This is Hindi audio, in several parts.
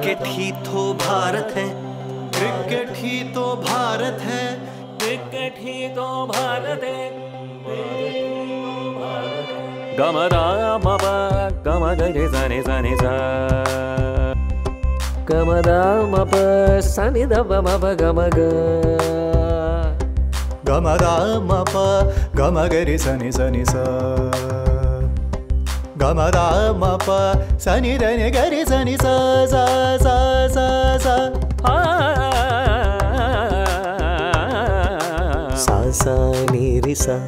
क्रिकेट ही तो भारत है, क्रिकेट ही तो भारत है, क्रिकेट ही तो भारत है। गमदा मप गमगरे सनि सनि सा गमदा मप सनि दप मप गमग गमदा मप गमगरि सनि सनि सा गमदा मप सनि धनि गरि सनि सा सा सा सा सा सा सा नि रि सा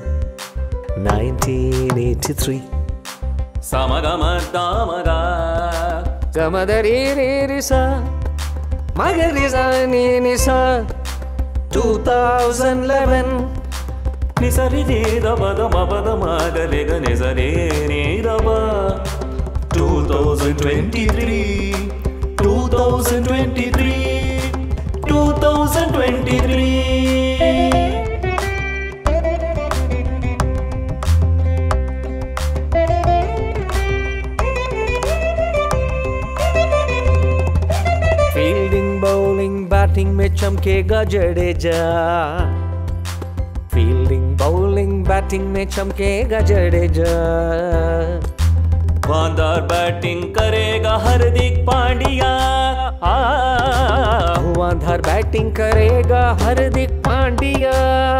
1983 Samagama damaga Gamadari ri ri sa Magari sa ni ni sa 2011 Nisari ni daba dama dama gale gane sare ni daba 2023 2023 2023 batting में चमकेगा जडेजा फील्डिंग बॉलिंग बैटिंग में चमकेगा जडेजा शानदार बैटिंग करेगा हार्दिक पांड्या धुआंधार बैटिंग करेगा हार्दिक पांड्या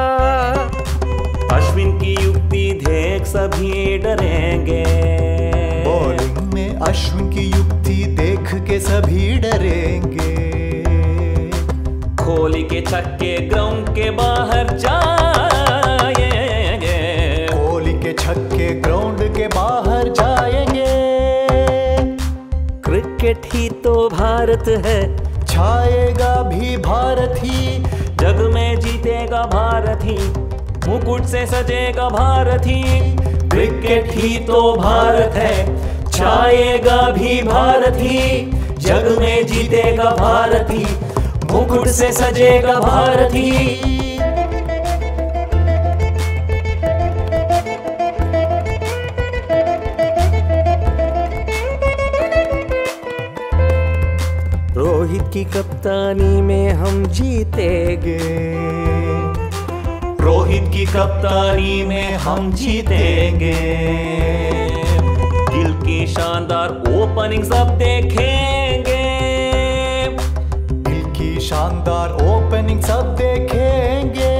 अश्विन की युक्ति देख सभी डरेंगे बॉलिंग में अश्विन की युक्ति देख के सभी डरेंगे कोहली के छक्के ग्राउंड के बाहर जाएंगे कोहली के छक्के ग्राउंड के बाहर जाएंगे क्रिकेट ही तो भारत है छाएगा भी भारत ही जग में जीतेगा भारत ही मुकुट से सजेगा भारत ही क्रिकेट ही तो भारत है छाएगा भी भारत ही जग में जीतेगा भारत ही मुकुट से सजेगा भारत ही रोहित की कप्तानी में हम जीतेंगे रोहित की कप्तानी में हम जीतेंगे गिल की शानदार ओपनिंग सब देखेंगे शानदार ओपनिंग सब देखेंगे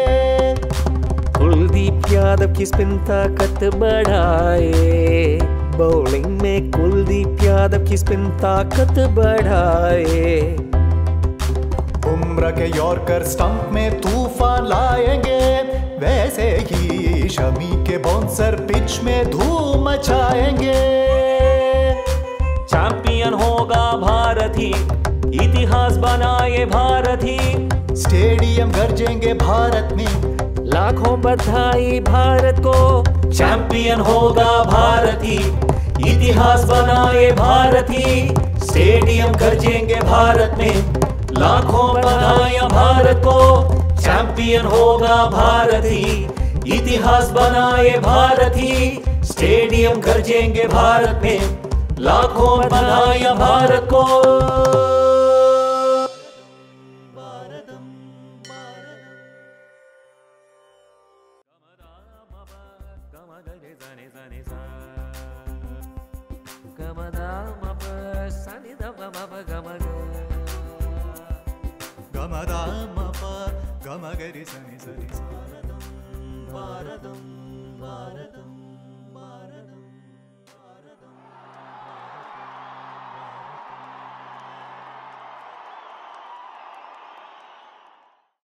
कुलदीप यादव की स्पिन ताकत बढ़ाए बॉलिंग में कुलदीप यादव की स्पिन ताकत बढ़ाए बुमराह के यॉर्कर स्टंप में तूफान लाएंगे वैसे ही शमी के बाउंसर पिच में धूम मचाएंगे चैंपियन होगा भारत ही इतिहास बनाए भारत ही स्टेडियम गरजेंगे भारत में लाखों बधाई भारत को चैंपियन होगा भारत ही इतिहास बनाए भारत ही स्टेडियम गरजेंगे भारत में लाखों बधाइयां भारत को चैंपियन होगा भारत ही इतिहास बनाए भारत ही स्टेडियम गरजेंगे भारत में लाखों बधाइयां भारत को गमदा मप सनि दप मप गमग गमदा मप गमगरि सनि सनि सा भारतम भारतम